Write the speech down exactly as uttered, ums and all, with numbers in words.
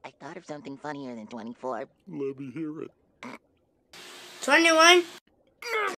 I thought of something funnier than twenty-four. Let me hear it. twenty-one.